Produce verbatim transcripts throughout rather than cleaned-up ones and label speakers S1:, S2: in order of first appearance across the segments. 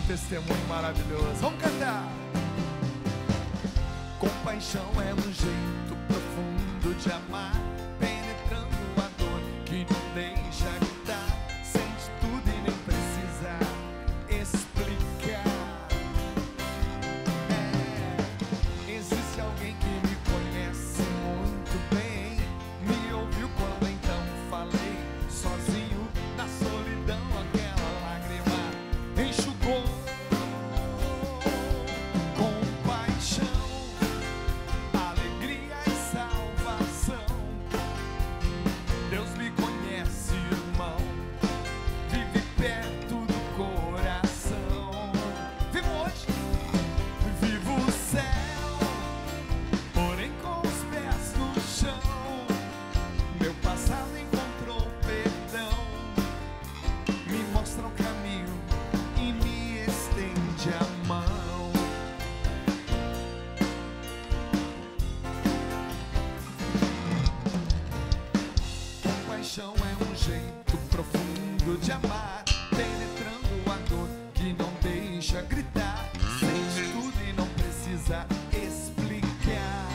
S1: testemunho maravilhoso. Vamos cantar. Compaixão é um jeito profundo de amar, penetrando a dor que não deixa gritar. Sente tudo e nem precisa explicar. É, existe alguém que me conhece muito bem, me ouviu quando então falei sozinho na solidão, aquela lágrima enxugou. Compaixão é um jeito profundo de amar, penetrando a dor que não deixa gritar. Sente tudo e não precisa explicar.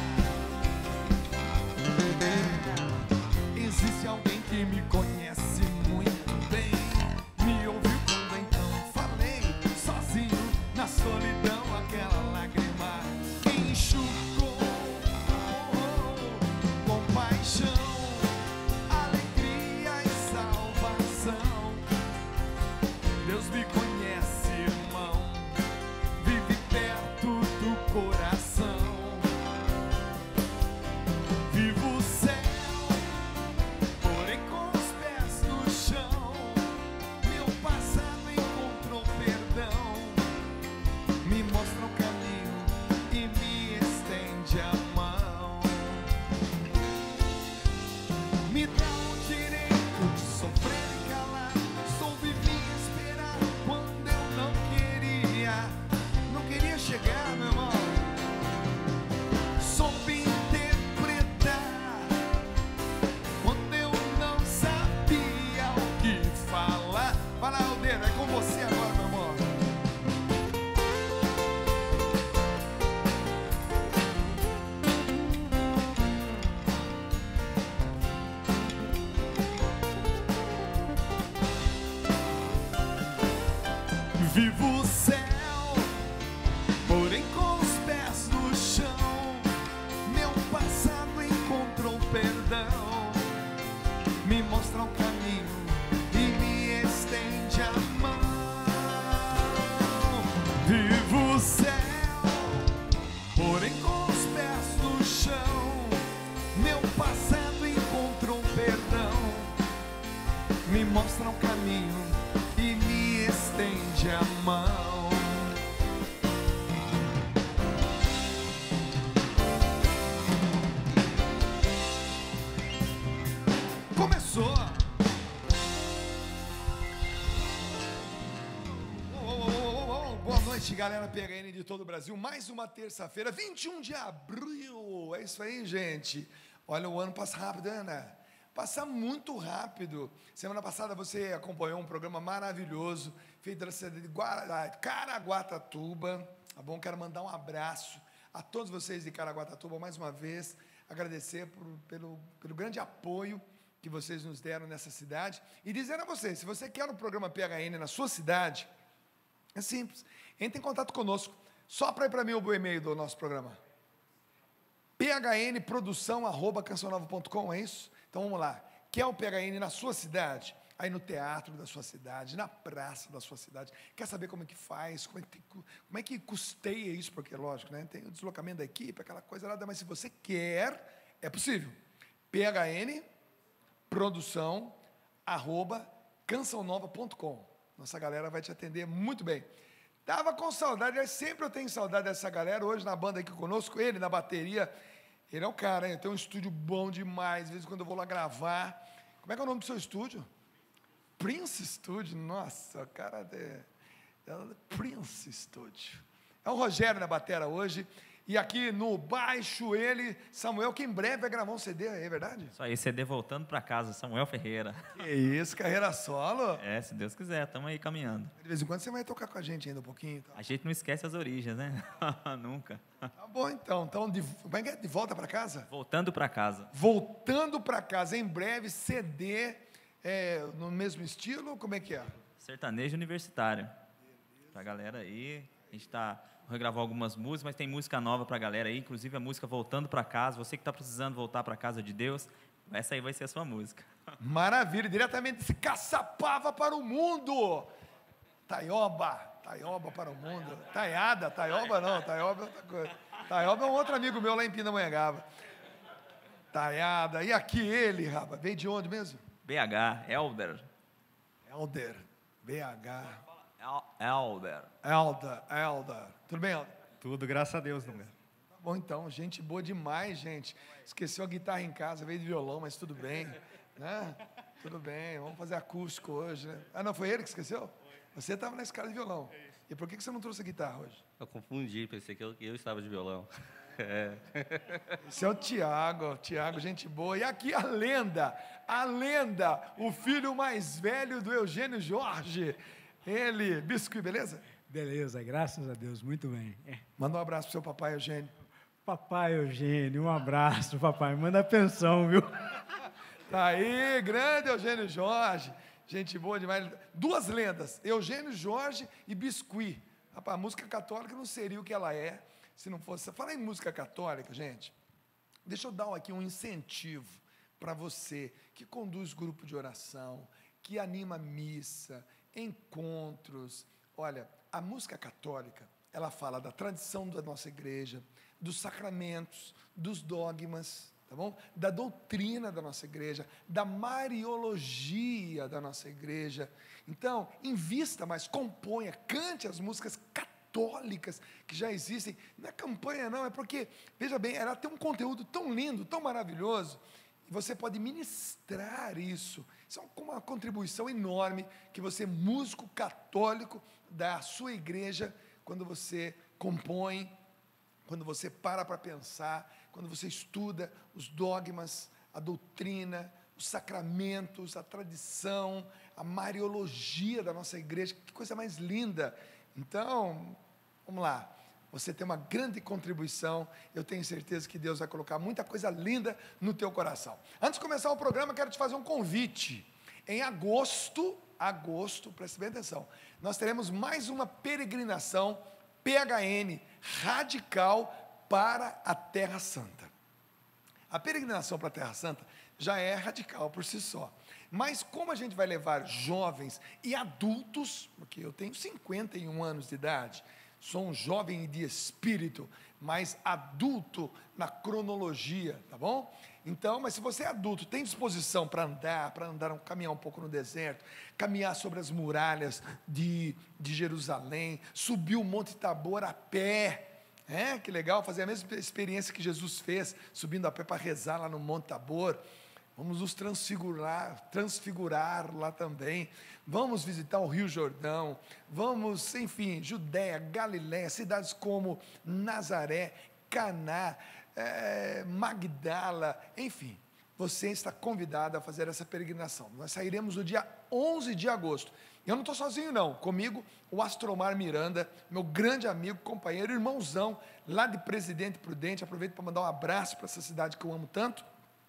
S1: É, existe alguém que me conhece muito bem, me ouviu quando então falei sozinho na solidão, aquela lágrima enxugou. Compaixão, Deus me conhece, irmão, vive perto do coração. Vivo o céu, porém com os pés no chão. Meu passado encontrou perdão, me mostra o caminho e me estende a mão. Me dá o direito de sofrer e calar, sou vivinho quando eu não queria, não queria chegar, meu irmão. Soube interpretar quando eu não sabia o que falar. Vai lá, Aldeiro, é com você agora, meu irmão. Vivo o céu, porém com os pés no chão. Meu passado encontrou perdão, me mostra o caminho e me estende a mão. Vivo o céu, porém com os pés no chão. Meu passado encontrou perdão, me mostra o caminho e me estende a mão. Começou. Oh, oh, oh, oh. Boa noite, galera P H N de todo o Brasil. Mais uma terça-feira, vinte e um de abril. É isso aí, gente. Olha, o ano passa rápido, né? Passa muito rápido. Semana passada você acompanhou um programa maravilhoso feito da cidade de Caraguatatuba, tá bom? Quero mandar um abraço a todos vocês de Caraguatatuba mais uma vez, agradecer por, pelo, pelo grande apoio que vocês nos deram nessa cidade e dizer a vocês, se você quer um programa P H N na sua cidade, é simples, entre em contato conosco, só para ir para mim o e-mail do nosso programa, p h n produção arroba canção nova ponto com, é isso? Então vamos lá, quer o P H N na sua cidade? Aí no teatro da sua cidade, na praça da sua cidade, quer saber como é que faz, como é que, como é que custeia isso, porque lógico, né, tem o deslocamento da equipe, aquela coisa nada, mas se você quer, é possível. P H N produção arroba canção nova ponto com. Nossa galera vai te atender muito bem. Tava com saudade, sempre eu tenho saudade dessa galera, hoje na banda aqui conosco, ele na bateria. Ele é o cara, hein? Tem um estúdio bom demais. Às vezes, quando eu vou lá gravar. Como é que é o nome do seu estúdio? Prince Studio. Nossa, o cara é, é Prince Studio. É o Rogério na batera hoje. E aqui no baixo ele, Samuel, que em breve vai gravar um C D, é verdade?
S2: Isso aí, C D Voltando para Casa, Samuel Ferreira.
S1: Que isso, carreira solo.
S2: É, se Deus quiser, estamos aí caminhando.
S1: De vez em quando você vai tocar com a gente ainda um pouquinho. Tá?
S2: A gente não esquece as origens, né? Nunca.
S1: Tá bom então, então de, como é que é? De volta para casa?
S2: Voltando para casa.
S1: Voltando para casa, em breve, C D é, no mesmo estilo, como é que é?
S2: Sertanejo universitário. Pra galera aí, a gente está regravar algumas músicas, mas tem música nova pra galera aí, inclusive a música Voltando para Casa. Você que está precisando voltar para casa de Deus, essa aí vai ser a sua música.
S1: Maravilha, diretamente desse Caçapava para o mundo. Taioba, Taioba para o mundo. Taiada, Taioba não, Taioba é outra coisa. Taioba é um outro amigo meu lá em Pindamonhangaba. Taiada, e aqui ele, rapaz, veio de onde mesmo?
S2: B H, Elder.
S1: Elder, B H.
S2: El- Elder.
S1: Elder, Elder. Tudo bem, Elder?
S3: Tudo, graças a Deus, Dunga.
S1: Tá bom então, gente boa demais, gente. Esqueceu a guitarra em casa, veio de violão, mas tudo bem, né? Tudo bem, vamos fazer acústico hoje, né? Ah, não, foi ele que esqueceu? Você estava na escala de violão. E por que que você não trouxe a guitarra hoje?
S3: Eu confundi, pensei que eu, eu estava de violão. É.
S1: Esse é o Tiago, Tiago, gente boa. E aqui a lenda, a lenda, o filho mais velho do Eugênio Jorge. Ele, Biscuit, beleza?
S4: Beleza, graças a Deus, muito bem. É.
S1: Manda um abraço pro seu papai, Eugênio.
S4: Papai Eugênio, um abraço, papai. Manda a pensão, viu?
S1: Tá aí, grande Eugênio Jorge. Gente boa demais. Duas lendas, Eugênio Jorge e Biscuit. Rapaz, a música católica não seria o que ela é se não fosse. Fala em música católica, gente. Deixa eu dar aqui um incentivo para você que conduz grupo de oração, que anima missa, encontros. Olha, a música católica, ela fala da tradição da nossa igreja, dos sacramentos, dos dogmas, tá bom? Da doutrina da nossa igreja, da mariologia da nossa igreja. Então, invista mais, componha, cante as músicas católicas que já existem. Não é campanha não, é porque, veja bem, ela tem um conteúdo tão lindo, tão maravilhoso, e você pode ministrar isso. Isso é uma contribuição enorme que você, músico católico da sua igreja, quando você compõe, quando você para para pensar, quando você estuda os dogmas, a doutrina, os sacramentos, a tradição, a mariologia da nossa igreja, que coisa mais linda. Então, vamos lá, você tem uma grande contribuição, eu tenho certeza que Deus vai colocar muita coisa linda no teu coração. Antes de começar o programa, quero te fazer um convite. Em agosto, agosto, preste bem atenção, nós teremos mais uma peregrinação P H N radical para a Terra Santa. A peregrinação para a Terra Santa já é radical por si só. Mas como a gente vai levar jovens e adultos, porque eu tenho cinquenta e um anos de idade, sou um jovem de espírito, mas adulto na cronologia, tá bom? Então, mas se você é adulto, tem disposição para andar, para andar, caminhar um pouco no deserto, caminhar sobre as muralhas de, de Jerusalém, subir o Monte Tabor a pé, é, que legal, fazer a mesma experiência que Jesus fez, subindo a pé para rezar lá no Monte Tabor. Vamos nos transfigurar, transfigurar lá também. Vamos visitar o Rio Jordão. Vamos, enfim, Judéia, Galiléia, cidades como Nazaré, Caná, é, Magdala, enfim. Você está convidado a fazer essa peregrinação. Nós sairemos no dia onze de agosto. Eu não estou sozinho não, comigo o Astromar Miranda, meu grande amigo, companheiro, irmãozão, lá de Presidente Prudente. Aproveito para mandar um abraço para essa cidade que eu amo tanto.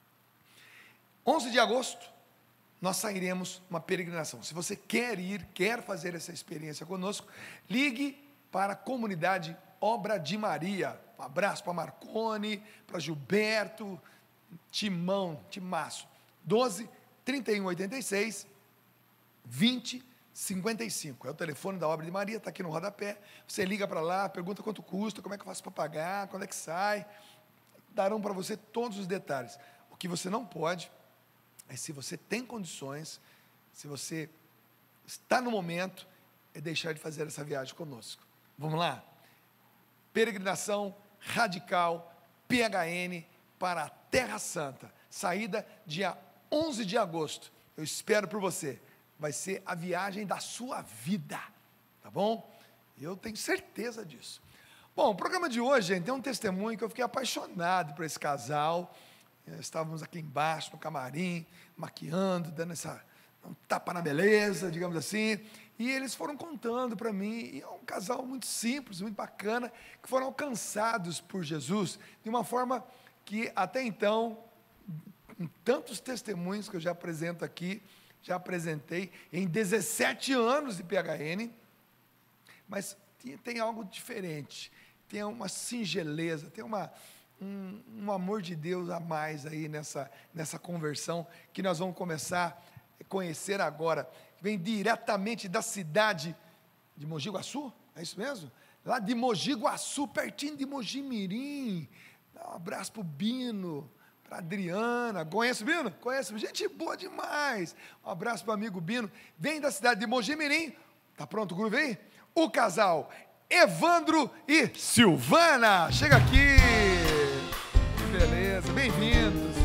S1: onze de agosto, nós sairemos uma peregrinação. Se você quer ir, quer fazer essa experiência conosco, ligue para a comunidade Obra de Maria. Um abraço para Marcone, para Gilberto, Timão, Timaço. doze, trinta e um, oitenta e seis, vinte, cinquenta e cinco. É o telefone da Obra de Maria, está aqui no rodapé. Você liga para lá, pergunta quanto custa, como é que eu faço para pagar, quando é que sai. Darão para você todos os detalhes. O que você não pode é, se você tem condições, se você está no momento, é deixar de fazer essa viagem conosco. Vamos lá? Peregrinação radical P H N para a Terra Santa. Saída dia onze de agosto. Eu espero por você. Vai ser a viagem da sua vida. Tá bom? Eu tenho certeza disso. Bom, o programa de hoje, gente, tem um testemunho que eu fiquei apaixonado por esse casal. Estávamos aqui embaixo, no camarim, maquiando, dando essa, um tapa na beleza, digamos assim. E eles foram contando para mim, e é um casal muito simples, muito bacana, que foram alcançados por Jesus de uma forma que até então, em tantos testemunhos que eu já apresento aqui, já apresentei em dezessete anos de P H N, mas tem, tem algo diferente, tem uma singeleza, tem uma, um, um amor de Deus a mais aí nessa, nessa conversão, que nós vamos começar a conhecer agora. Vem diretamente da cidade de Mogi Guaçu, é isso mesmo? Lá de Mogi Guaçu, pertinho de Mogi Mirim. Dá um abraço para o Bino, para a Adriana. Conhece o Bino? Conhece? Gente boa demais. Um abraço para o amigo Bino. Vem da cidade de Mogi Mirim. Tá pronto o groove aí? O casal Evandro e Silvana. Chega aqui. Que beleza, bem-vindos.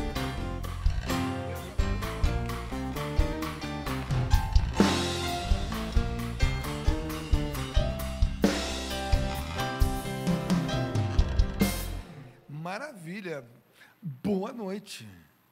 S1: Maravilha. Boa noite.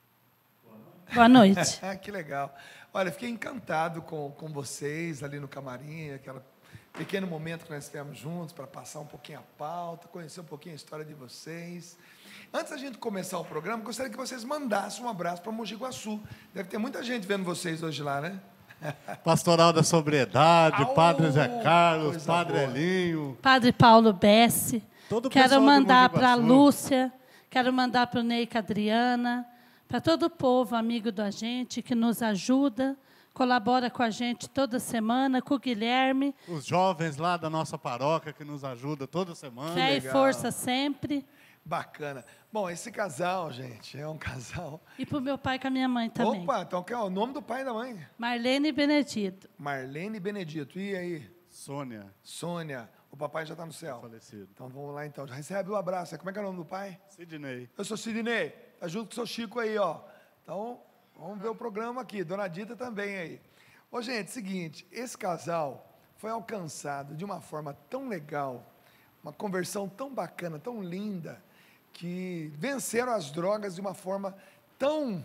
S5: Boa noite.
S1: Que legal. Olha, fiquei encantado com, com vocês ali no camarim, aquele pequeno momento que nós estivemos juntos para passar um pouquinho a pauta, conhecer um pouquinho a história de vocês. Antes da gente começar o programa, gostaria que vocês mandassem um abraço para Mogi Guaçu. Deve ter muita gente vendo vocês hoje lá, né?
S6: Pastoral da Sobriedade,
S1: Au,
S6: Padre Zé Carlos,
S1: coisa
S6: Padre
S1: boa.
S6: Elinho.
S5: Padre Paulo Bessi.
S6: Todo o
S5: Quero
S6: pessoal de
S5: mandar
S6: Mogi
S5: para a
S6: Guaçu.
S5: Lúcia, quero mandar para o Neica Adriana, para todo o povo amigo da gente que nos ajuda, colabora com a gente toda semana, com o Guilherme.
S6: Os jovens lá da nossa paróquia que nos ajudam toda semana.
S5: Fé e
S1: legal.
S5: força sempre.
S1: Bacana. Bom, esse casal, gente, é um casal...
S5: E para o meu pai e com a minha mãe também.
S1: Opa, então qual é o nome do pai e da mãe?
S5: Marlene Benedito.
S1: Marlene Benedito. E aí?
S6: Sônia,
S1: Sônia. O papai já está no céu.
S6: falecido.
S1: Então vamos lá então. Já recebe o abraço. Como é que é o nome do pai?
S6: Sidney.
S1: Eu sou Sidney. Tá junto com o seu Chico aí, ó. Então, vamos ver o programa aqui. Dona Dita também aí. Ô, gente, seguinte, esse casal foi alcançado de uma forma tão legal, uma conversão tão bacana, tão linda, que venceram as drogas de uma forma tão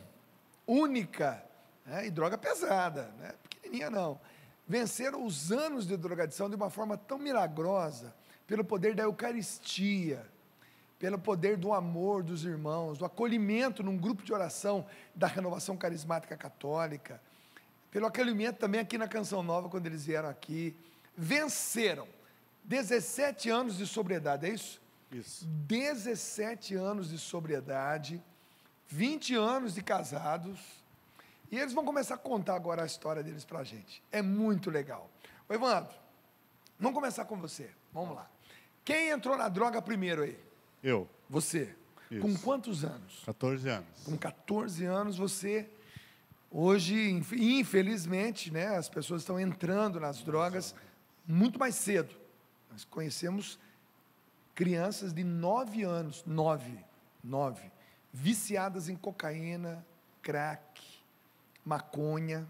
S1: única, né? E droga pesada, né? Pequenininha não. Venceram os anos de drogadição de uma forma tão milagrosa, pelo poder da Eucaristia, pelo poder do amor dos irmãos, do acolhimento num grupo de oração da Renovação Carismática Católica, pelo acolhimento também aqui na Canção Nova, quando eles vieram aqui. Venceram dezessete anos de sobriedade, é isso?
S6: Isso.
S1: dezessete anos de sobriedade, vinte anos de casados, e eles vão começar a contar agora a história deles para a gente. É muito legal. Ô, Evandro, vamos começar com você. Vamos lá. Quem entrou na droga primeiro aí?
S6: Eu,
S1: Você.
S6: Isso.
S1: Com quantos anos?
S6: catorze anos.
S1: Com catorze anos, você... Hoje, inf- infelizmente, né, as pessoas estão entrando nas drogas muito mais cedo. Nós conhecemos crianças de nove anos, nove, nove, viciadas em cocaína, crack, maconha.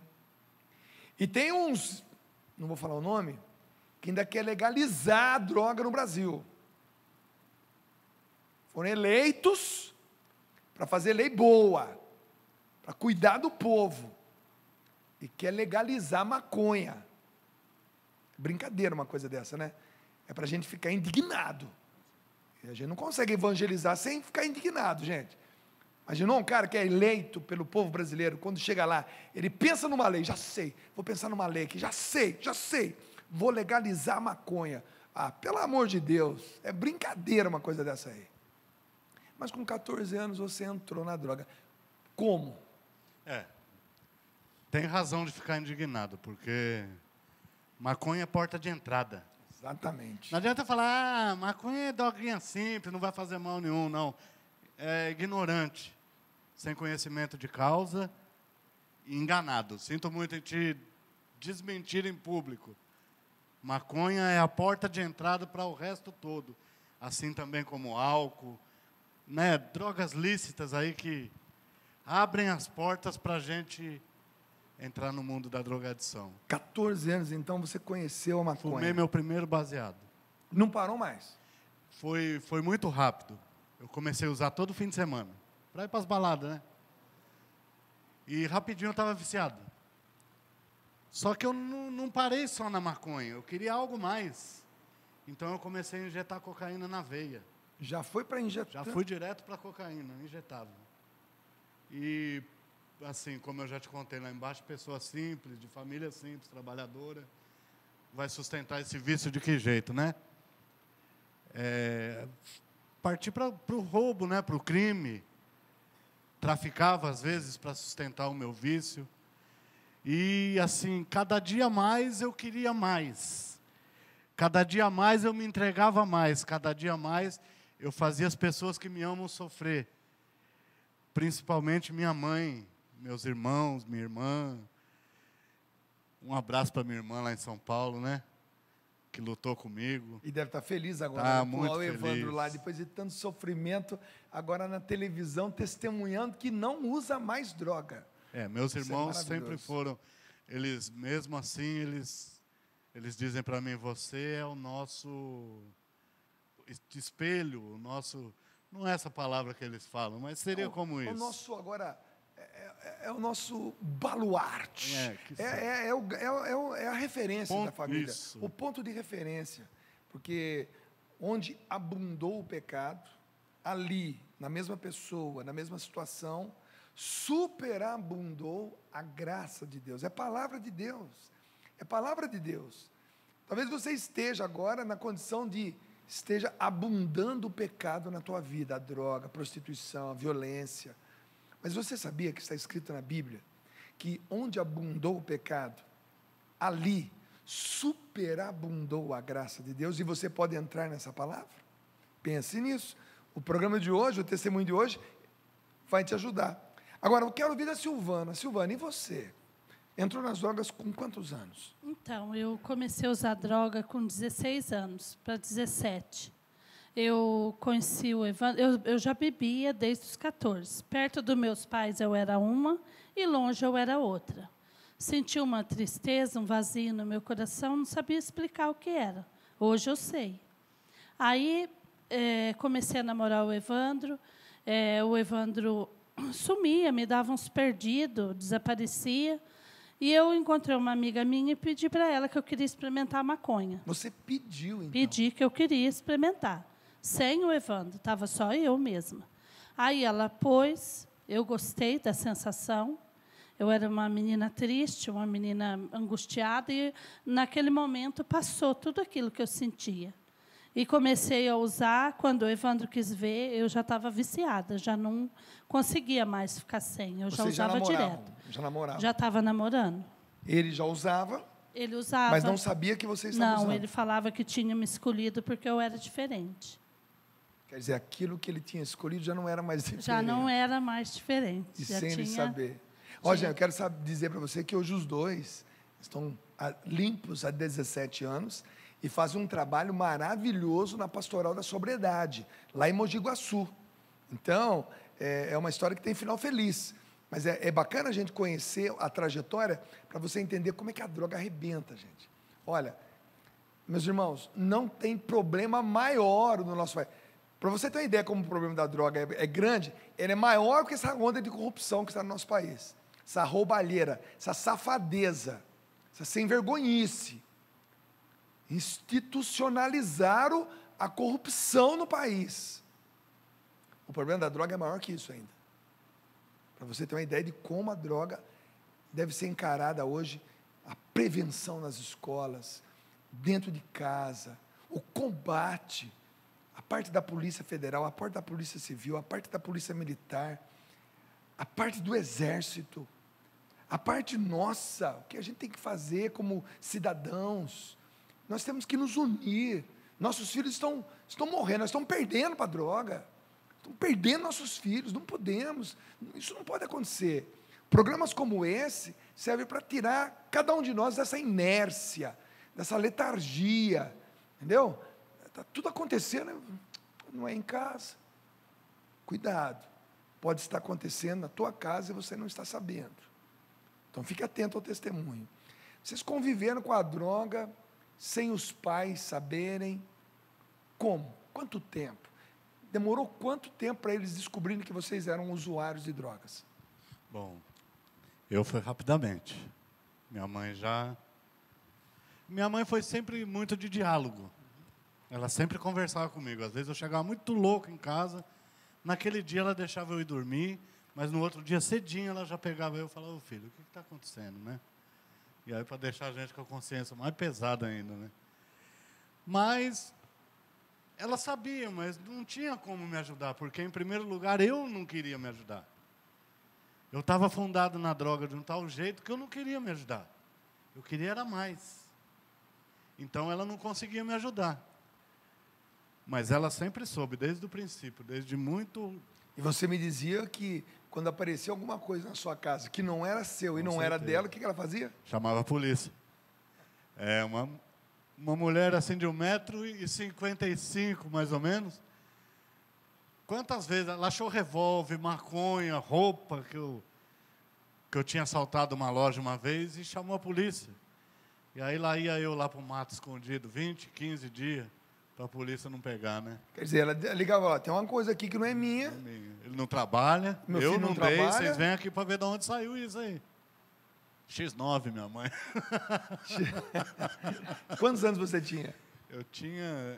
S1: E tem uns, não vou falar o nome, que ainda quer legalizar a droga no Brasil. Foram eleitos para fazer lei boa, para cuidar do povo, e quer legalizar a maconha. Brincadeira uma coisa dessa, né? É para a gente ficar indignado. E a gente não consegue evangelizar sem ficar indignado, gente. Imaginou um cara que é eleito pelo povo brasileiro, quando chega lá, ele pensa numa lei, já sei, vou pensar numa lei aqui, já sei, já sei, vou legalizar a maconha. Ah, pelo amor de Deus, é brincadeira uma coisa dessa aí. Mas com catorze anos você entrou na droga. Como?
S6: É. Tem razão de ficar indignado, porque maconha é porta de entrada.
S1: Exatamente.
S6: Não adianta falar, ah, maconha é droguinha simples, não vai fazer mal nenhum, não. É ignorante, sem conhecimento de causa e enganado. Sinto muito em te desmentir em público. Maconha é a porta de entrada para o resto todo. Assim também como álcool, né? Drogas lícitas aí que abrem as portas para a gente entrar no mundo da drogadição.
S1: catorze anos, então, você conheceu a maconha.
S6: Fumei meu primeiro baseado.
S1: Não parou mais.
S6: foi, foi muito rápido. Eu comecei a usar todo fim de semana, para ir para as baladas, né? E rapidinho eu estava viciado. Só que eu não, não parei só na maconha, eu queria algo mais. Então eu comecei a injetar cocaína na veia.
S1: Já foi para injetar?
S6: Já fui direto para cocaína, injetava. E, assim, como eu já te contei lá embaixo, pessoa simples, de família simples, trabalhadora, vai sustentar esse vício de que jeito, né? É, parti para o roubo, né? Para o crime. Traficava, às vezes, para sustentar o meu vício. E, assim, cada dia mais eu queria mais. Cada dia mais eu me entregava mais. Cada dia mais eu fazia as pessoas que me amam sofrer. Principalmente minha mãe, meus irmãos, minha irmã. Um abraço para minha irmã lá em São Paulo, né? Que lutou comigo.
S1: E deve estar feliz agora.
S6: Tá
S1: né?
S6: muito
S1: o Evandro
S6: feliz.
S1: lá, depois de tanto sofrimento, agora na televisão, testemunhando que não usa mais droga.
S6: É, meus
S1: Isso é
S6: irmãos sempre
S1: maravilhoso.
S6: foram, eles, mesmo assim, eles, eles dizem para mim, você é o nosso espelho, o nosso... Não é essa palavra que eles falam, mas seria como
S1: o
S6: isso.
S1: nosso agora é, é- é o nosso baluarte.
S6: É, que
S1: É, é- é o- é o- é o- é a referência
S6: Ponto-
S1: da família.
S6: isso.
S1: O ponto de referência. Porque onde abundou o pecado, ali, na mesma pessoa, na mesma situação, superabundou a graça de Deus. É palavra de Deus. É palavra de Deus. Talvez você esteja agora na condição de esteja abundando o pecado na tua vida, a droga, a prostituição, a violência. Mas você sabia que está escrito na Bíblia que onde abundou o pecado, ali superabundou a graça de Deus, e você pode entrar nessa palavra? Pense nisso. O programa de hoje, o testemunho de hoje, vai te ajudar. Agora, eu quero ouvir da Silvana. Silvana, e você? Entrou nas drogas com quantos anos?
S5: Então, eu comecei a usar droga com dezesseis anos, para dezessete. Eu conheci o Evandro, eu, eu já bebia desde os quatorze. Perto dos meus pais eu era uma e longe eu era outra. Senti uma tristeza, um vazio no meu coração, não sabia explicar o que era. Hoje eu sei. Aí eh, comecei a namorar o Evandro. Eh, o Evandro sumia, me dava uns perdidos, desaparecia. E eu encontrei uma amiga minha e pedi para ela que eu queria experimentar maconha.
S1: Você pediu, então.
S5: Pedi que eu queria experimentar. Sem o Evandro, estava só eu mesma. Aí ela pôs, eu gostei da sensação. Eu era uma menina triste, uma menina angustiada, e naquele momento passou tudo aquilo que eu sentia. E comecei a usar, quando o Evandro quis ver, eu já estava viciada, já não conseguia mais ficar sem, eu já
S1: Vocês já
S5: usava
S1: namoravam?
S5: direto.
S1: Já namoravam?
S5: Já estava namorando.
S1: Ele já usava,
S5: Ele usava.
S1: mas não sabia que vocês estavam
S5: Não,
S1: usando.
S5: ele falava que tinha me escolhido porque eu era diferente.
S1: Quer dizer, aquilo que ele tinha escolhido já não era mais diferente.
S5: Já não era mais diferente.
S1: E
S5: já
S1: sem ele
S5: tinha...
S1: saber. Ó, gente, eu quero saber, dizer para você que hoje os dois estão ah, limpos há dezessete anos e fazem um trabalho maravilhoso na Pastoral da Sobriedade, lá em Mogi Guaçu. Então, é, é uma história que tem final feliz. Mas é, é bacana a gente conhecer a trajetória para você entender como é que a droga arrebenta, gente. Olha, meus irmãos, não tem problema maior no nosso país. Para você ter uma ideia como o problema da droga é, é grande, ele é maior que essa onda de corrupção que está no nosso país. Essa roubalheira, essa safadeza, essa sem vergonhice. Institucionalizaram a corrupção no país. O problema da droga é maior que isso ainda. Para você ter uma ideia de como a droga deve ser encarada hoje, a prevenção nas escolas, dentro de casa, o combate, a parte da Polícia Federal, a parte da Polícia Civil, a parte da Polícia Militar, a parte do Exército, a parte nossa, o que a gente tem que fazer como cidadãos. Nós temos que nos unir. Nossos filhos estão, estão morrendo, nós estamos perdendo para a droga. Estamos perdendo nossos filhos, não podemos. Isso não pode acontecer. Programas como esse servem para tirar cada um de nós dessa inércia, dessa letargia. Entendeu? Está tudo acontecendo, não é em casa. Cuidado. Pode estar acontecendo na tua casa e você não está sabendo. Então, fique atento ao testemunho. Vocês conviveram com a droga sem os pais saberem como? Quanto tempo? Demorou quanto tempo para eles descobrirem que vocês eram usuários de drogas?
S6: Bom, eu fui rapidamente. Minha mãe já... Minha mãe foi sempre muito de diálogo. Ela sempre conversava comigo. Às vezes eu chegava muito louco em casa. Naquele dia ela deixava eu ir dormir, mas no outro dia cedinho ela já pegava eu e falava, ô filho, o que está acontecendo, né? E aí para deixar a gente com a consciência mais pesada ainda, né? Mas ela sabia, mas não tinha como me ajudar, porque em primeiro lugar eu não queria me ajudar. Eu estava afundado na droga de um tal jeito que eu não queria me ajudar. Eu queria era mais. Então ela não conseguia me ajudar. Mas ela sempre soube, desde o princípio, desde muito...
S1: E você me dizia que quando aparecia alguma coisa na sua casa que não era seu e
S6: Com
S1: não
S6: certeza.
S1: era dela, o que que ela fazia?
S6: Chamava a polícia. É, uma, uma mulher assim de um metro e cinquenta e cinco, mais ou menos. Quantas vezes ela achou revólver, maconha, roupa, que eu, que eu tinha assaltado uma loja uma vez e chamou a polícia. E aí lá ia eu lá para o mato escondido, vinte, quinze dias, para a polícia não pegar, né?
S1: Quer dizer, ela ligava lá, tem uma coisa aqui que não é minha.
S6: Ele não trabalha,
S1: Meu
S6: eu
S1: filho
S6: não,
S1: não
S6: dei,
S1: trabalha.
S6: vocês vêm aqui para ver de onde saiu isso aí. xis nove, minha mãe.
S1: Quantos anos você tinha?
S6: Eu tinha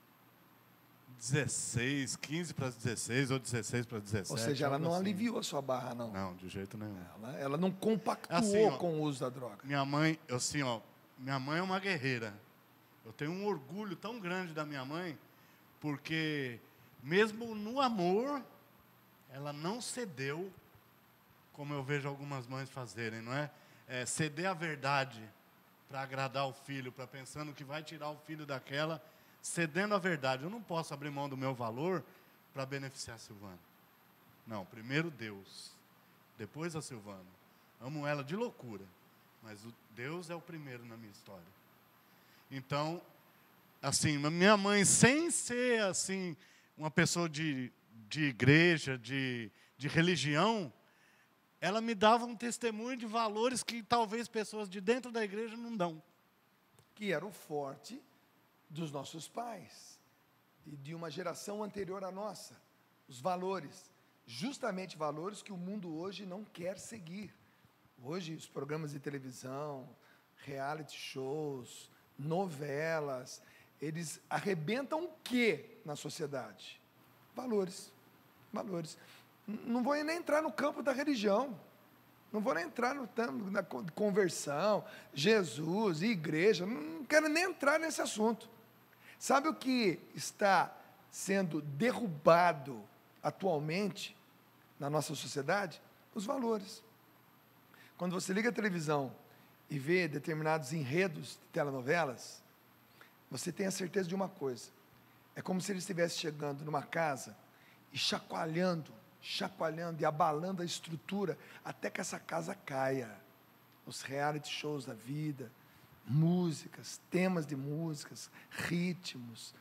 S6: dezesseis, quinze para dezesseis ou dezesseis para dezessete.
S1: Ou seja, ela
S6: algo
S1: não
S6: assim.
S1: aliviou a sua barra, não.
S6: Não, de jeito nenhum.
S1: Ela, ela não compactuou
S6: Assim, ó,
S1: com o uso da droga.
S6: Minha mãe, eu, assim, ó, minha mãe é uma guerreira. Eu tenho um orgulho tão grande da minha mãe, porque mesmo no amor, ela não cedeu, como eu vejo algumas mães fazerem, não é? É ceder a verdade para agradar o filho, para pensando que vai tirar o filho daquela, cedendo a verdade. Eu não posso abrir mão do meu valor para beneficiar a Silvana. Não, primeiro Deus, depois a Silvana. Amo ela de loucura, mas o Deus é o primeiro na minha história. Então, assim, minha mãe, sem ser assim uma pessoa de, de igreja, de, de religião, ela me dava um testemunho de valores que talvez pessoas de dentro da igreja não dão.
S1: Que era o forte dos nossos pais e de uma geração anterior à nossa. Os valores, justamente valores que o mundo hoje não quer seguir. Hoje, os programas de televisão, reality shows, novelas, eles arrebentam o quê na sociedade? Valores. Valores. Não vou nem entrar no campo da religião. Não vou nem entrar no campo da conversão, Jesus, igreja. Não quero nem entrar nesse assunto. Sabe o que está sendo derrubado atualmente na nossa sociedade? Os valores. Quando você liga a televisão e vê determinados enredos de telenovelas, você tem a certeza de uma coisa. É como se ele estivesse chegando numa casa e chacoalhando, chacoalhando e abalando a estrutura até que essa casa caia. Os reality shows da vida, músicas, temas de músicas, ritmos.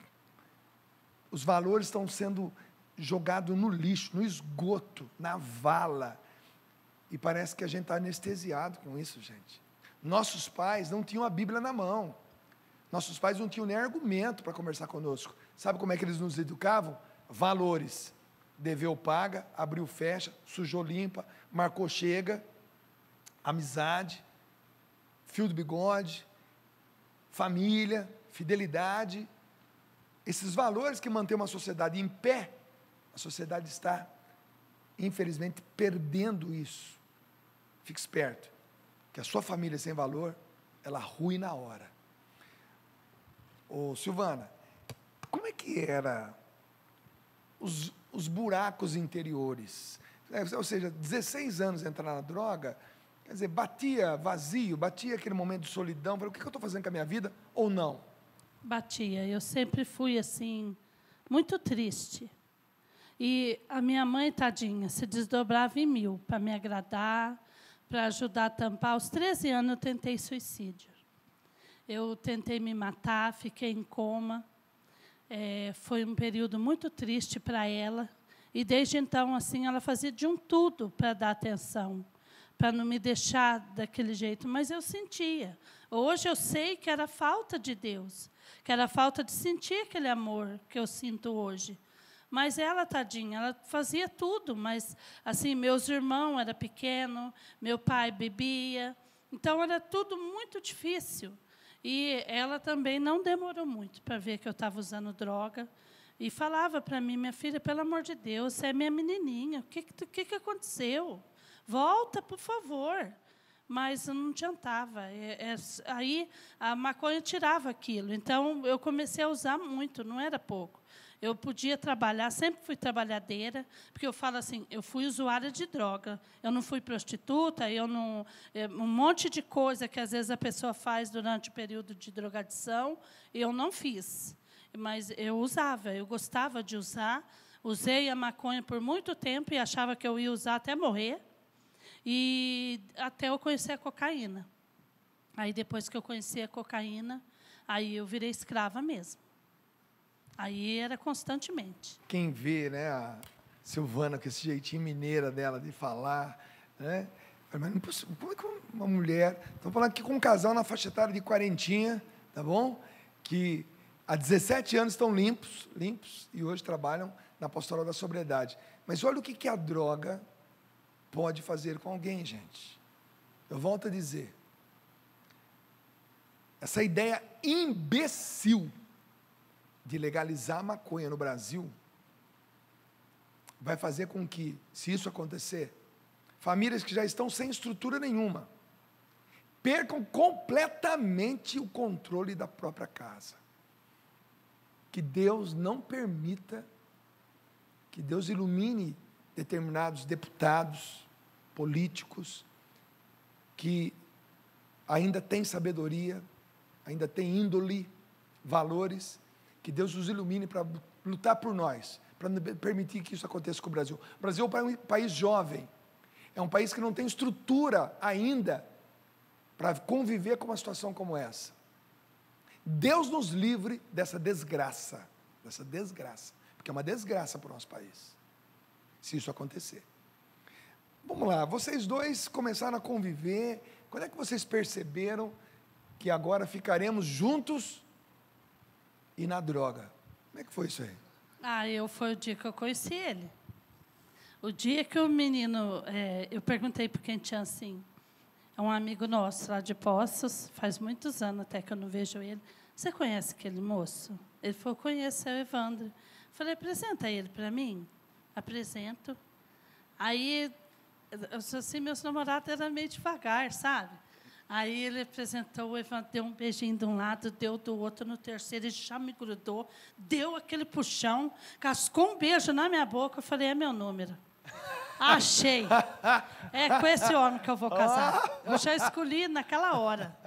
S1: Os valores estão sendo jogados no lixo, no esgoto, na vala. E parece que a gente está anestesiado com isso, gente. Nossos pais não tinham a Bíblia na mão. Nossos pais não tinham nem argumento para conversar conosco. Sabe como é que eles nos educavam? Valores. Deveu, paga, abriu, fecha, sujou, limpa, marcou, chega, amizade, fio do bigode, família, fidelidade. Esses valores que mantêm uma sociedade em pé, a sociedade está, infelizmente, perdendo isso. Fique esperto, que a sua família sem valor, ela rui na hora. Ô, Silvana, como é que era os, os buracos interiores? É, ou seja, dezesseis anos entrar na droga, quer dizer, batia vazio, batia aquele momento de solidão, falei, o que eu estou fazendo com a minha vida, ou não?
S5: Batia, eu sempre fui assim, muito triste. E a minha mãe, tadinha, se desdobrava em mil para me agradar, para ajudar a tampar. Aos treze anos eu tentei suicídio. Eu tentei me matar, fiquei em coma. É, foi um período muito triste para ela. E desde então, assim, ela fazia de um tudo para dar atenção, para não me deixar daquele jeito. Mas eu sentia. Hoje eu sei que era falta de Deus. que era a falta de sentir aquele amor que eu sinto hoje. Mas ela, tadinha, ela fazia tudo, mas, assim, meus irmãos eram pequenos, meu pai bebia, então era tudo muito difícil. E ela também não demorou muito para ver que eu estava usando droga, e falava para mim, minha filha, pelo amor de Deus, você é minha menininha, o que, que, que aconteceu? Volta, por favor. Mas não adiantava. É, é, aí a maconha tirava aquilo. Então, eu comecei a usar muito, não era pouco. Eu podia trabalhar, sempre fui trabalhadeira, porque eu falo assim, eu fui usuária de droga, eu não fui prostituta, eu não, um monte de coisa que, às vezes, a pessoa faz durante o período de drogadição, eu não fiz. Mas eu usava, eu gostava de usar, usei a maconha por muito tempo e achava que eu ia usar até morrer, e até eu conhecer a cocaína. Aí, depois que eu conheci a cocaína, aí eu virei escrava mesmo. Aí era constantemente.
S1: Quem vê, né, a Silvana com esse jeitinho mineira dela de falar, né? Mas não é possível. Como é que uma mulher... Estamos falando aqui com um casal na faixa etária de quarentinha, tá bom? Que há dezessete anos estão limpos, limpos, e hoje trabalham na pastoral da sobriedade. Mas olha o que, que a droga pode fazer com alguém, gente. Eu volto a dizer. Essa ideia imbecil de legalizar a maconha no Brasil vai fazer com que, se isso acontecer, famílias que já estão sem estrutura nenhuma percam completamente o controle da própria casa. Que Deus não permita, que Deus ilumine determinados deputados, políticos, que ainda têm sabedoria, ainda têm índole, valores, que Deus os ilumine para lutar por nós, para não permitir que isso aconteça com o Brasil. O Brasil é um país jovem, é um país que não tem estrutura ainda para conviver com uma situação como essa. Deus nos livre dessa desgraça, dessa desgraça, porque é uma desgraça para o nosso país, se isso acontecer. Vamos lá, vocês dois começaram a conviver, quando é que vocês perceberam que agora ficaremos juntos e na droga? Como é que foi isso aí?
S5: Ah, eu foi o dia que eu conheci ele. O dia que o menino... É, eu perguntei para quem tinha assim... É um amigo nosso lá de Poços, faz muitos anos até que eu não vejo ele. Você conhece aquele moço? Ele falou, conheço, é o Evandro. Falei, apresenta ele para mim. Apresento. Aí, eu sou assim, meus namorados eram meio devagar, sabe? Aí ele apresentou, o Evandro deu um beijinho de um lado, deu do outro, no terceiro, ele já me grudou, deu aquele puxão, cascou um beijo na minha boca, eu falei, é meu número. Achei. É com esse homem que eu vou casar. Eu já escolhi naquela hora.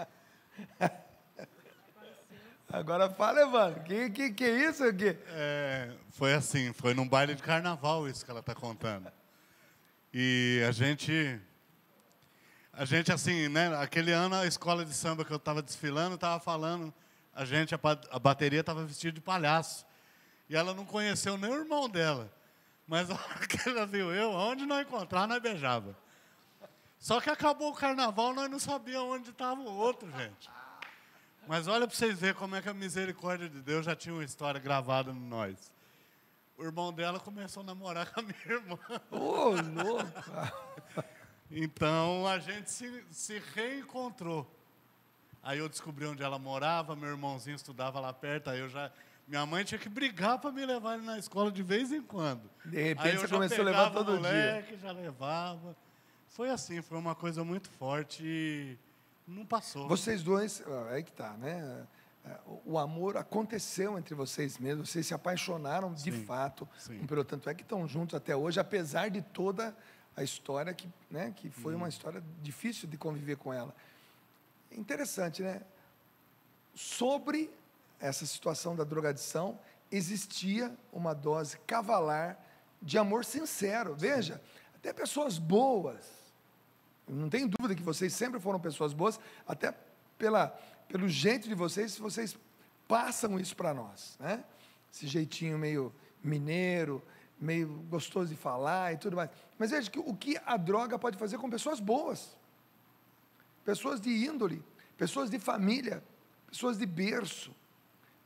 S1: Agora fala, Evandro, que, que, que é isso aqui?
S6: É, foi assim, foi num baile de carnaval isso que ela está contando. E a gente... A gente, assim, né, aquele ano, a escola de samba que eu estava desfilando, estava falando, a gente, a, a bateria estava vestida de palhaço. E ela não conheceu nem o irmão dela. Mas a hora que ela viu eu, onde nós encontrar, nós beijava. Só que acabou o carnaval, nós não sabíamos onde estava o outro, gente. Mas olha para vocês verem como é que a misericórdia de Deus já tinha uma história gravada em nós. O irmão dela começou a namorar com a minha irmã.
S1: Ô, louco!
S6: Então, a gente se, se reencontrou. Aí eu descobri onde ela morava, meu irmãozinho estudava lá perto, aí eu já... Minha mãe tinha que brigar para me levar ele na escola de vez em quando.
S1: De repente
S6: aí eu
S1: você
S6: já
S1: começou a levar todo
S6: moleque,
S1: dia.
S6: já levava. Foi assim, foi uma coisa muito forte e não passou.
S1: Vocês dois, aí que tá, né? O amor aconteceu entre vocês mesmos, vocês se apaixonaram de
S6: Sim,
S1: fato,
S6: sim.
S1: um pelo tanto é que estão juntos até hoje, apesar de toda a história que, né, que foi uma história difícil de conviver com ela. Interessante, né? Sobre essa situação da drogadição, existia uma dose cavalar de amor sincero. Veja, até pessoas boas, não tenho dúvida que vocês sempre foram pessoas boas, até pela, pelo jeito de vocês, vocês passam isso para nós, né? Esse jeitinho meio mineiro, meio gostoso de falar e tudo mais. Mas veja que o que a droga pode fazer com pessoas boas, pessoas de índole, pessoas de família, pessoas de berço,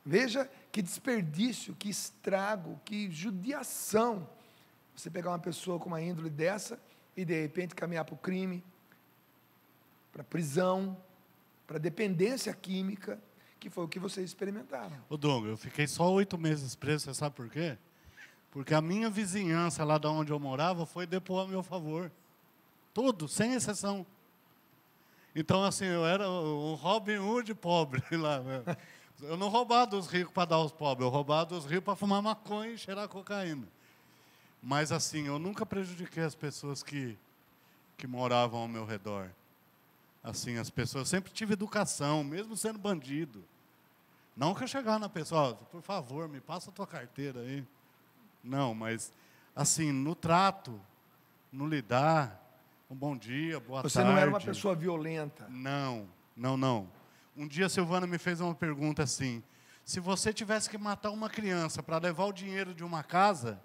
S1: Veja que desperdício, que estrago, que judiação. Você pegar uma pessoa com uma índole dessa e, de repente, caminhar para o crime, para a prisão, para a dependência química, que foi o que vocês experimentaram.
S6: Ô, Douglas, eu fiquei só oito meses preso, você sabe por quê? Porque a minha vizinhança lá de onde eu morava foi depor a meu favor. Tudo, sem exceção. Então, assim, eu era o Robin Hood pobre lá. Né? Eu não roubava dos ricos para dar aos pobres, eu roubava dos ricos para fumar maconha e cheirar cocaína. Mas, assim, eu nunca prejudiquei as pessoas que, que moravam ao meu redor. Assim, as pessoas, eu sempre tive educação, mesmo sendo bandido. Não que eu chegar na pessoa, ó, por favor, me passa a tua carteira aí. Não, mas, assim, no trato, no lidar, um bom dia, boa
S1: Você
S6: tarde.
S1: não era uma pessoa violenta.
S6: Não, não, não. Um dia a Silvana me fez uma pergunta assim, se você tivesse que matar uma criança para levar o dinheiro de uma casa,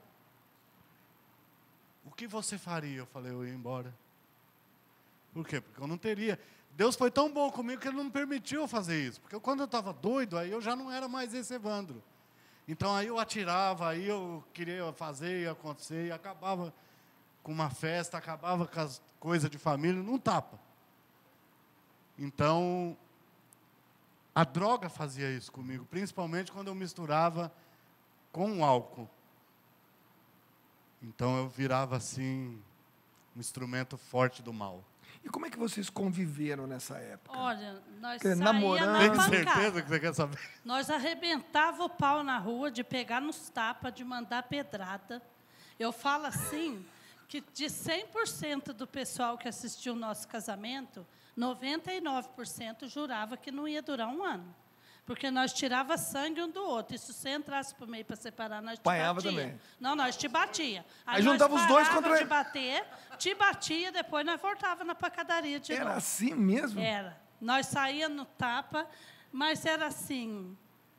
S6: o que você faria? Eu falei, eu ia embora. Por quê? Porque eu não teria. Deus foi tão bom comigo que Ele não me permitiu eu fazer isso. Porque quando eu estava doido, aí eu já não era mais esse Evandro. Então aí eu atirava, aí eu queria fazer, ia acontecer, e acabava com uma festa, acabava com as coisas de família, num tapa. Então, a droga fazia isso comigo, principalmente quando eu misturava com o álcool. Então eu virava assim, um instrumento forte do mal.
S1: E como é que vocês conviveram nessa época?
S5: Olha, nós
S1: Porque
S5: saía
S1: namorando-
S5: na
S6: Tem
S5: pancada.
S6: certeza que você quer saber?
S5: Nós arrebentava o pau na rua, de pegar nos tapas, de mandar pedrada. Eu falo assim, que de cem por cento do pessoal que assistiu o nosso casamento, noventa e nove por cento jurava que não ia durar um ano. Porque nós tirava sangue um do outro. E se você entrasse por meio para separar, nós te
S1: Apanhava
S5: batia.
S1: também.
S5: Não, nós te batia.
S1: Aí
S5: nós
S1: juntava os dois
S5: parava
S1: contra-
S5: de bater, te batia, depois nós voltava na pancadaria de
S1: Era
S5: novo.
S1: assim mesmo?
S5: Era. Nós saíamos no tapa, mas era assim...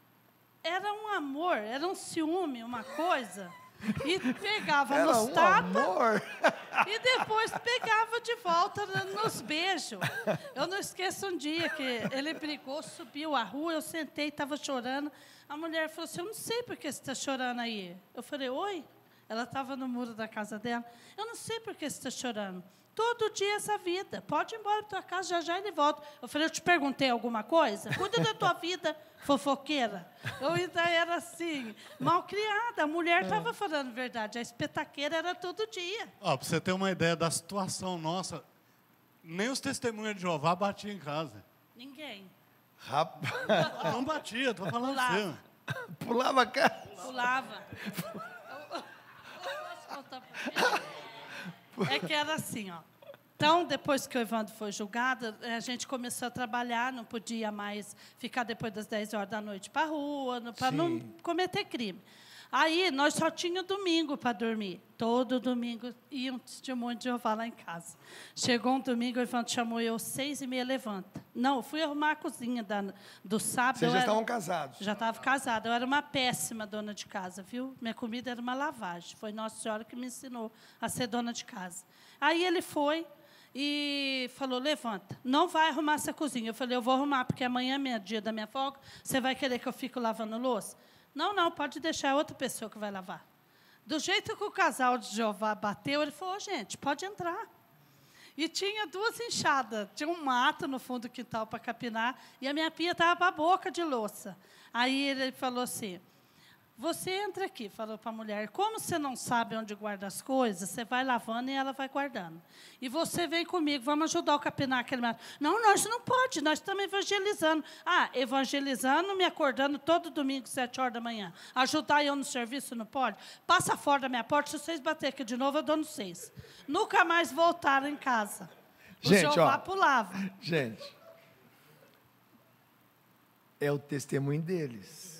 S5: Era um amor, era um ciúme, uma coisa. E pegava
S1: Era
S5: nos
S1: um
S5: tapas
S1: amor.
S5: e depois pegava de volta no- nos beijos. Eu não esqueço um dia que ele brigou, subiu a rua, eu sentei, estava chorando. A mulher falou assim, eu não sei por que você está chorando aí. Eu falei, oi? Ela estava no muro da casa dela. Eu não sei por que você está chorando. Todo dia essa vida. Pode ir embora para tua casa, já já ele volta. Eu falei, eu te perguntei alguma coisa? Cuida da tua vida, fofoqueira. Eu ainda era assim, mal criada. A mulher estava falando verdade. A espetaqueira era todo dia.
S6: Ó, para você ter uma ideia da situação nossa, nem os testemunhas de Jeová batiam em casa.
S5: Ninguém.
S1: Rapaz,
S6: Não batia, estou falando
S5: Pulava.
S6: assim.
S1: pulava a cara.
S5: Pulava. Eu- eu- eu posso contar pra você? É que era assim, ó. Então, depois que o Evandro foi julgado, eh, a gente começou a trabalhar, não podia mais ficar depois das dez horas da noite para a rua, para não
S1: Sim.
S5: cometer crime. Aí, nós só tínhamos domingo para dormir. Todo domingo ia um testemunho de Jeová lá em casa. Chegou um domingo, o Evandro chamou eu, seis e meia, levanta. Não, eu fui arrumar a cozinha da, do sábado.
S1: Vocês
S5: eu
S1: já
S5: era-
S1: estavam casados.
S5: Já estava casada. Eu era uma péssima dona de casa, viu? Minha comida era uma lavagem. Foi Nossa Senhora que me ensinou a ser dona de casa. Aí ele foi e falou, levanta, não vai arrumar essa cozinha. Eu falei, eu vou arrumar, porque amanhã é meu dia da minha folga. Você vai querer que eu fique lavando louça? Não, não, pode deixar, é outra pessoa que vai lavar. Do jeito que o casal de Jeová bateu, ele falou, gente, pode entrar. E tinha duas enxadas. Tinha um mato no fundo do quintal para capinar e a minha pia estava para a boca de louça. Aí ele falou assim, você entra aqui, falou para a mulher, como você não sabe onde guarda as coisas, você vai lavando e ela vai guardando. E você vem comigo, vamos ajudar o capinar aquele mato. Não, nós não pode, nós estamos evangelizando. Ah, evangelizando, me acordando todo domingo, sete horas da manhã. Ajudar eu no serviço, não pode? Passa fora da minha porta, se vocês baterem aqui de novo, eu dou no seis. Nunca mais voltaram em casa. O
S1: Gente,
S5: Jeová
S1: ó.
S5: pulava.
S1: Gente, é o testemunho deles.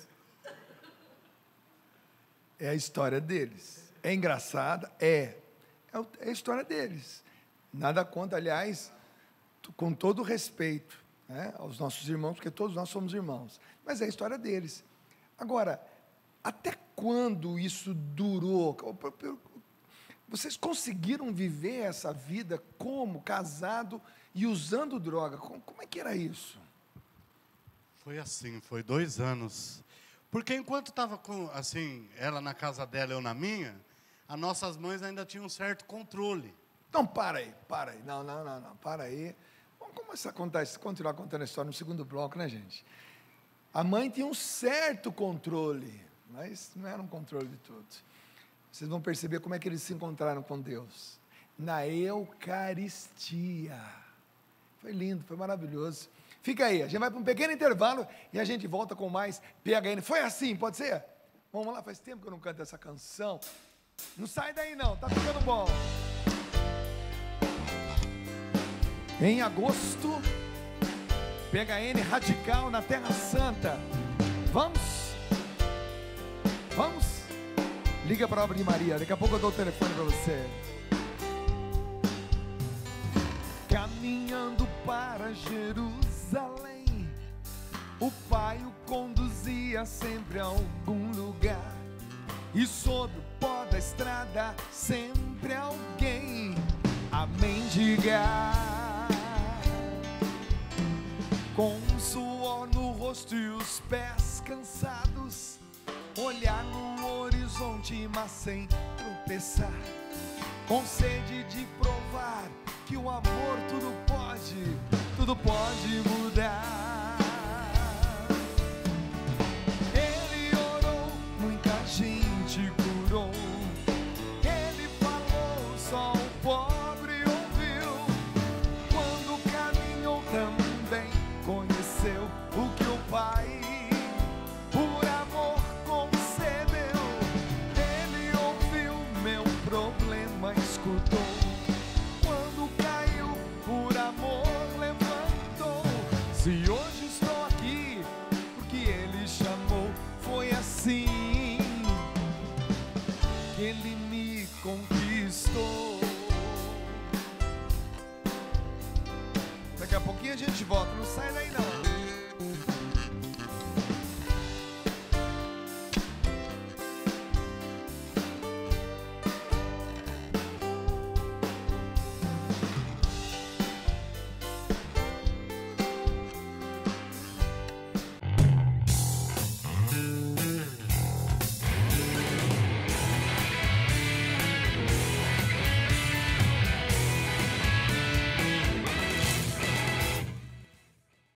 S1: É a história deles. É engraçada? É. É o- é a história deles. Nada contra, aliás, tu- com todo o respeito, né, aos nossos irmãos, porque todos nós somos irmãos. Mas é a história deles. Agora, até quando isso durou? Vocês conseguiram viver essa vida como casado e usando droga? Como, como é que era isso?
S6: Foi assim, foi dois anos. Porque enquanto estava com, assim, ela na casa dela, eu na minha, as nossas mães ainda tinham um certo controle.
S1: Então, para aí, para aí. Não, não, não, não, para aí. Vamos começar a contar, continuar contando a história no segundo bloco, né, gente? A mãe tinha um certo controle, mas não era um controle de tudo. Vocês vão perceber como é que eles se encontraram com Deus. Na Eucaristia. Foi lindo, foi maravilhoso. Fica aí, a gente vai para um pequeno intervalo e a gente volta com mais P H N. Foi assim, pode ser? Vamos lá, faz tempo que eu não canto essa canção. Não sai daí não, tá ficando bom. Em agosto, P H N Radical na Terra Santa. Vamos? Vamos? Liga para a Obra de Maria, daqui a pouco eu dou o telefone para você. Caminhando para Jerusalém, o pai o conduzia sempre a algum lugar, e sob o pó da estrada sempre alguém a mendigar. Com um suor no rosto e os pés cansados, olhar no horizonte mas sem tropeçar, com sede de provar que o amor tudo pode, tudo pode mudar. Ele orou, muita gente curou. Ele falou, só o pobre ouviu. Quando caminhou também conheceu o que o Pai por amor concedeu. Ele ouviu meu problema, escutou. Se hoje estou aqui, porque Ele chamou, foi assim que Ele me conquistou. Daqui a pouquinho a gente volta, não sai daí não.